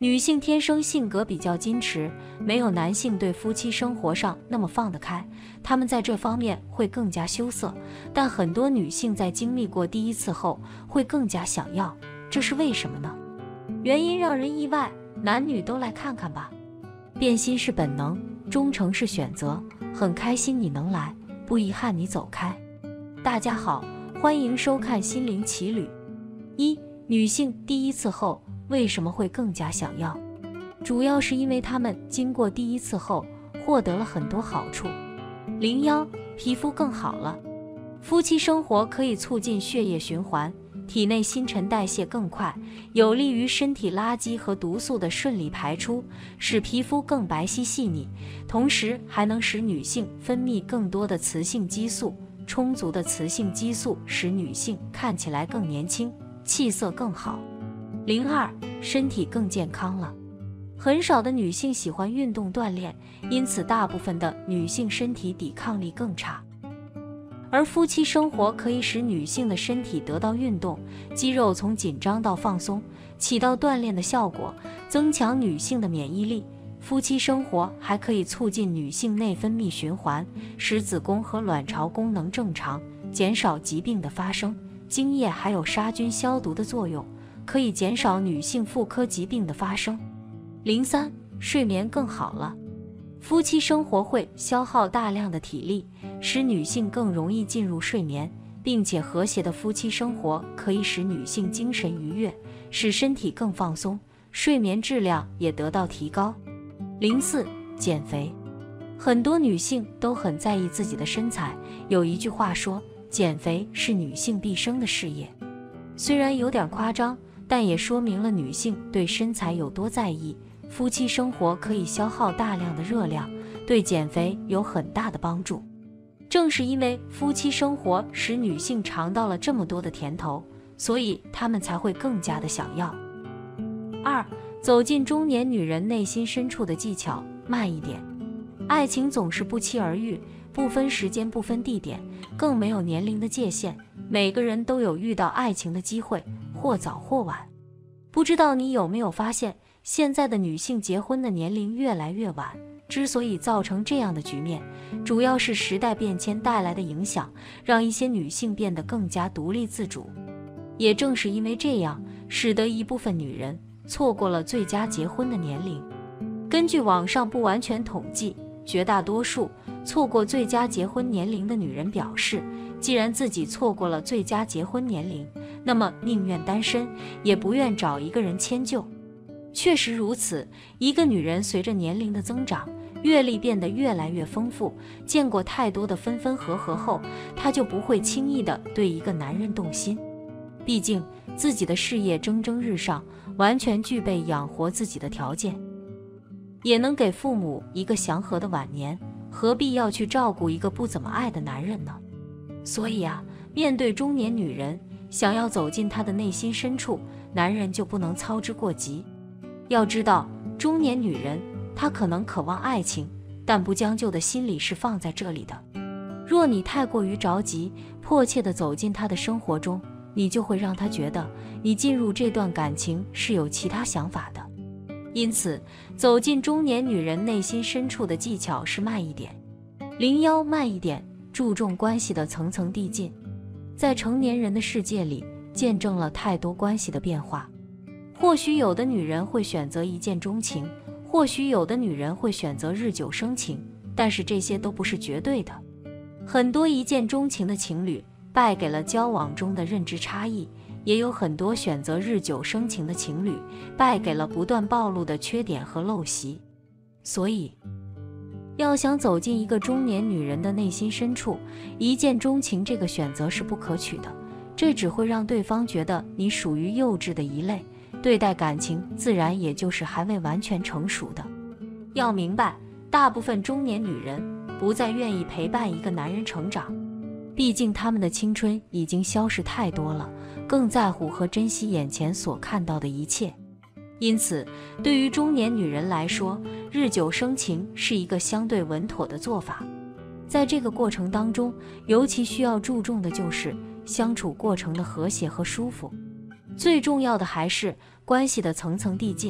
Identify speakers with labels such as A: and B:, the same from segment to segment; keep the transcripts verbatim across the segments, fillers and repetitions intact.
A: 女性天生性格比较矜持，没有男性对夫妻生活上那么放得开，她们在这方面会更加羞涩。但很多女性在经历过第一次后，会更加想要，这是为什么呢？原因让人意外，男女都来看看吧。变心是本能，忠诚是选择，很开心你能来，不遗憾你走开。大家好，欢迎收看心灵奇旅。一、女性第一次后为什么会更加想要？主要是因为她们经过第一次后获得了很多好处。零幺，皮肤更好了。夫妻生活可以促进血液循环，体内新陈代谢更快，有利于身体垃圾和毒素的顺利排出，使皮肤更白皙细腻，同时还能使女性分泌更多的雌性激素。充足的雌性激素使女性看起来更年轻，气色更好。零二，身体更健康了。很少的女性喜欢运动锻炼，因此大部分的女性身体抵抗力更差。而夫妻生活可以使女性的身体得到运动，肌肉从紧张到放松，起到锻炼的效果，增强女性的免疫力。夫妻生活还可以促进女性内分泌循环，使子宫和卵巢功能正常，减少疾病的发生。精液还有杀菌消毒的作用，可以减少女性妇科疾病的发生。零三，睡眠更好了。夫妻生活会消耗大量的体力，使女性更容易进入睡眠，并且和谐的夫妻生活可以使女性精神愉悦，使身体更放松，睡眠质量也得到提高。零四，减肥。很多女性都很在意自己的身材，有一句话说，减肥是女性毕生的事业。虽然有点夸张，但也说明了女性对身材有多在意。夫妻生活可以消耗大量的热量，对减肥有很大的帮助。正是因为夫妻生活使女性尝到了这么多的甜头，所以她们才会更加的想要。二，走进中年女人内心深处的技巧，慢一点。爱情总是不期而遇，不分时间，不分地点，更没有年龄的界限，每个人都有遇到爱情的机会，或早或晚。不知道你有没有发现，现在的女性结婚的年龄越来越晚，之所以造成这样的局面，主要是时代变迁带来的影响，让一些女性变得更加独立自主。也正是因为这样，使得一部分女人错过了最佳结婚的年龄。根据网上不完全统计，绝大多数错过最佳结婚年龄的女人表示，既然自己错过了最佳结婚年龄，那么宁愿单身，也不愿找一个人迁就。确实如此，一个女人随着年龄的增长，阅历变得越来越丰富，见过太多的分分合合后，她就不会轻易地对一个男人动心。毕竟自己的事业蒸蒸日上，完全具备养活自己的条件，也能给父母一个祥和的晚年，何必要去照顾一个不怎么爱的男人呢？所以啊，面对中年女人，想要走进她的内心深处，男人就不能操之过急。要知道，中年女人她可能渴望爱情，但不将就的心理是放在这里的。若你太过于着急，迫切地走进她的生活中，你就会让她觉得你进入这段感情是有其他想法的。因此，走进中年女人内心深处的技巧是慢一点。零幺，慢一点，注重关系的层层递进。在成年人的世界里，见证了太多关系的变化。或许有的女人会选择一见钟情，或许有的女人会选择日久生情，但是这些都不是绝对的。很多一见钟情的情侣败给了交往中的认知差异，也有很多选择日久生情的情侣败给了不断暴露的缺点和陋习。所以，要想走进一个中年女人的内心深处，一见钟情这个选择是不可取的，这只会让对方觉得你属于幼稚的一类，对待感情自然也就是还未完全成熟的。要明白，大部分中年女人不再愿意陪伴一个男人成长，毕竟他们的青春已经消逝太多了，更在乎和珍惜眼前所看到的一切。因此，对于中年女人来说，日久生情是一个相对稳妥的做法。在这个过程当中，尤其需要注重的就是相处过程的和谐和舒服。最重要的还是关系的层层递进，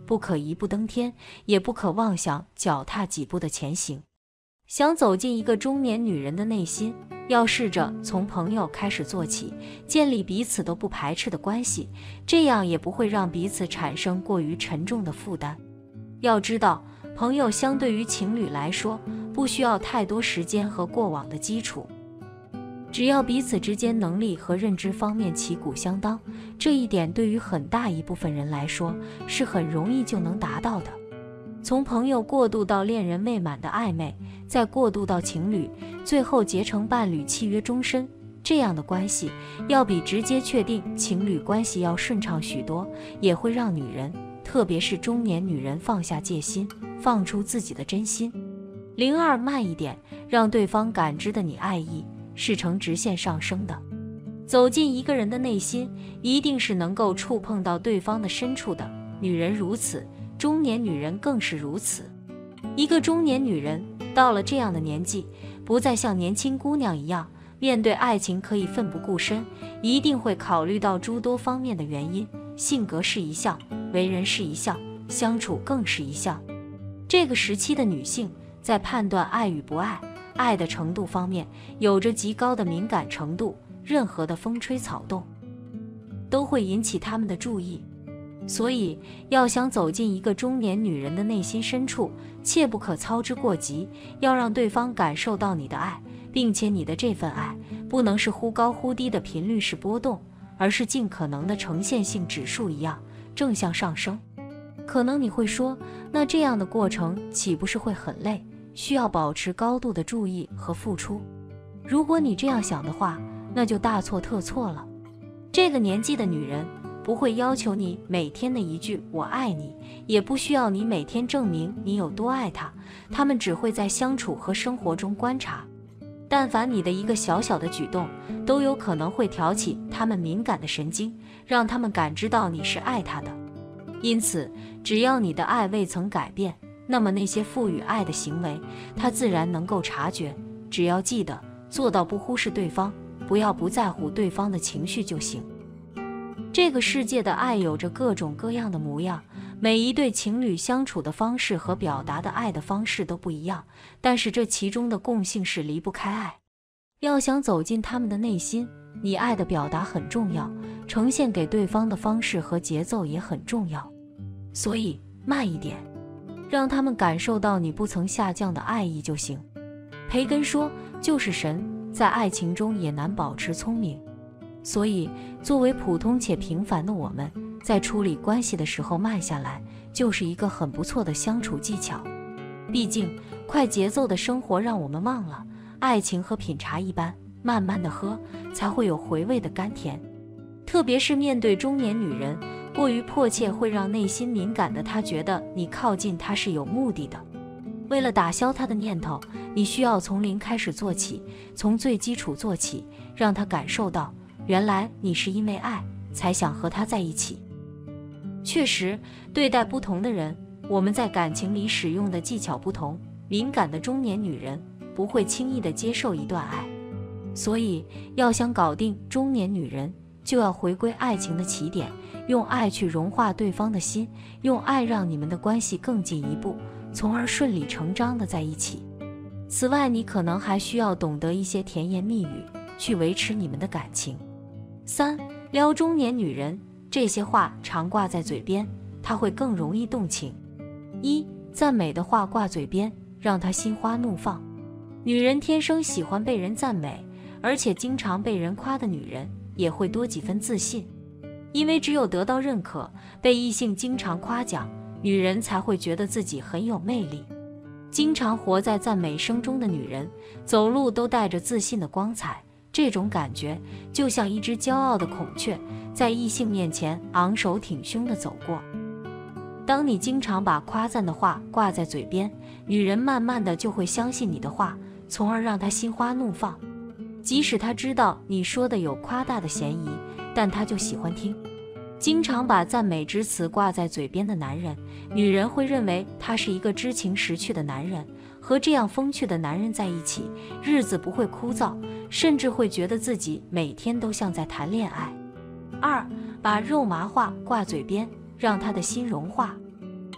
A: 不可一步登天，也不可妄想脚踏几步的前行。想走进一个中年女人的内心，要试着从朋友开始做起，建立彼此都不排斥的关系，这样也不会让彼此产生过于沉重的负担。要知道，朋友相对于情侣来说，不需要太多时间和过往的基础，只要彼此之间能力和认知方面旗鼓相当，这一点对于很大一部分人来说是很容易就能达到的。从朋友过渡到恋人未满的暧昧，再过渡到情侣，最后结成伴侣契约终身，这样的关系要比直接确定情侣关系要顺畅许多，也会让女人，特别是中年女人放下戒心，放出自己的真心。零二，慢一点，让对方感知的你爱意是呈直线上升的。走进一个人的内心，一定是能够触碰到对方的深处的，女人如此，中年女人更是如此。一个中年女人到了这样的年纪，不再像年轻姑娘一样，面对爱情可以奋不顾身，一定会考虑到诸多方面的原因，性格是一项，为人是一项，相处更是一项。这个时期的女性在判断爱与不爱、爱的程度方面有着极高的敏感程度，任何的风吹草动都会引起她们的注意。所以要想走进一个中年女人的内心深处，切不可操之过急，要让对方感受到你的爱，并且你的这份爱不能是忽高忽低的频率式波动，而是尽可能的呈现性指数一样正向上升。可能你会说，那这样的过程岂不是会很累，需要保持高度的注意和付出？如果你这样想的话，那就大错特错了。这个年纪的女人不会要求你每天的一句我爱你，也不需要你每天证明你有多爱她，她们只会在相处和生活中观察。但凡你的一个小小的举动，都有可能会挑起她们敏感的神经，让她们感知到你是爱她的。因此，只要你的爱未曾改变，那么那些赋予爱的行为，她自然能够察觉。只要记得做到不忽视对方，不要不在乎对方的情绪就行。这个世界的爱有着各种各样的模样，每一对情侣相处的方式和表达的爱的方式都不一样，但是这其中的共性是离不开爱。要想走进他们的内心，你爱的表达很重要，呈现给对方的方式和节奏也很重要。所以慢一点，让他们感受到你不曾下降的爱意就行。培根说，就是神在爱情中也难保持聪明。所以作为普通且平凡的我们，在处理关系的时候慢下来，就是一个很不错的相处技巧。毕竟快节奏的生活让我们忘了，爱情和品茶一般，慢慢的喝才会有回味的甘甜。特别是面对中年女人，过于迫切会让内心敏感的她觉得你靠近她是有目的的。为了打消她的念头，你需要从零开始做起，从最基础做起，让她感受到原来你是因为爱才想和他在一起。确实，对待不同的人，我们在感情里使用的技巧不同。敏感的中年女人不会轻易地接受一段爱，所以要想搞定中年女人，就要回归爱情的起点，用爱去融化对方的心，用爱让你们的关系更进一步，从而顺理成章地在一起。此外，你可能还需要懂得一些甜言蜜语，去维持你们的感情。三，撩中年女人，这些话常挂在嘴边，她会更容易动情。一，赞美的话挂嘴边，让她心花怒放。女人天生喜欢被人赞美，而且经常被人夸的女人也会多几分自信，因为只有得到认可，被异性经常夸奖，女人才会觉得自己很有魅力。经常活在赞美声中的女人，走路都带着自信的光彩，这种感觉就像一只骄傲的孔雀，在异性面前昂首挺胸地走过。当你经常把夸赞的话挂在嘴边，女人慢慢的就会相信你的话，从而让她心花怒放。即使她知道你说的有夸大的嫌疑，但她就喜欢听。经常把赞美之词挂在嘴边的男人，女人会认为他是一个知情识趣的男人，和这样风趣的男人在一起，日子不会枯燥，甚至会觉得自己每天都像在谈恋爱。二，把肉麻话挂嘴边，让他的心融化。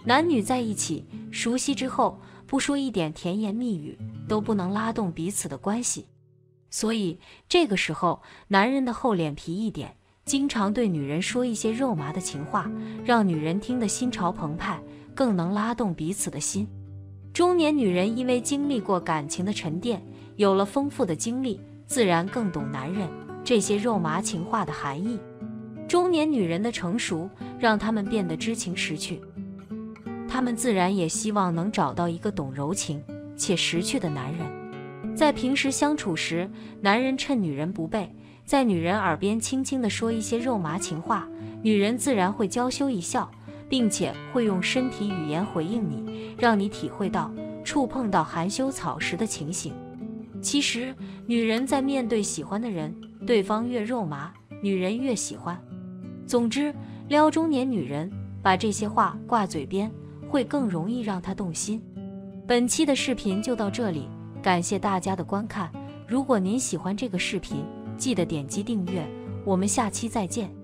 A: 男女在一起熟悉之后，不说一点甜言蜜语，都不能拉动彼此的关系。所以这个时候，男人的厚脸皮一点，经常对女人说一些肉麻的情话，让女人听得心潮澎湃，更能拉动彼此的心。中年女人因为经历过感情的沉淀，有了丰富的经历，自然更懂男人这些肉麻情话的含义。中年女人的成熟，让她们变得知情识趣，她们自然也希望能找到一个懂柔情且识趣的男人。在平时相处时，男人趁女人不备，在女人耳边轻轻地说一些肉麻情话，女人自然会娇羞一笑，并且会用身体语言回应你，让你体会到触碰到含羞草时的情形。其实，女人在面对喜欢的人，对方越肉麻，女人越喜欢。总之，撩中年女人，把这些话挂嘴边，会更容易让她动心。本期的视频就到这里，感谢大家的观看。如果您喜欢这个视频，记得点击订阅，我们下期再见。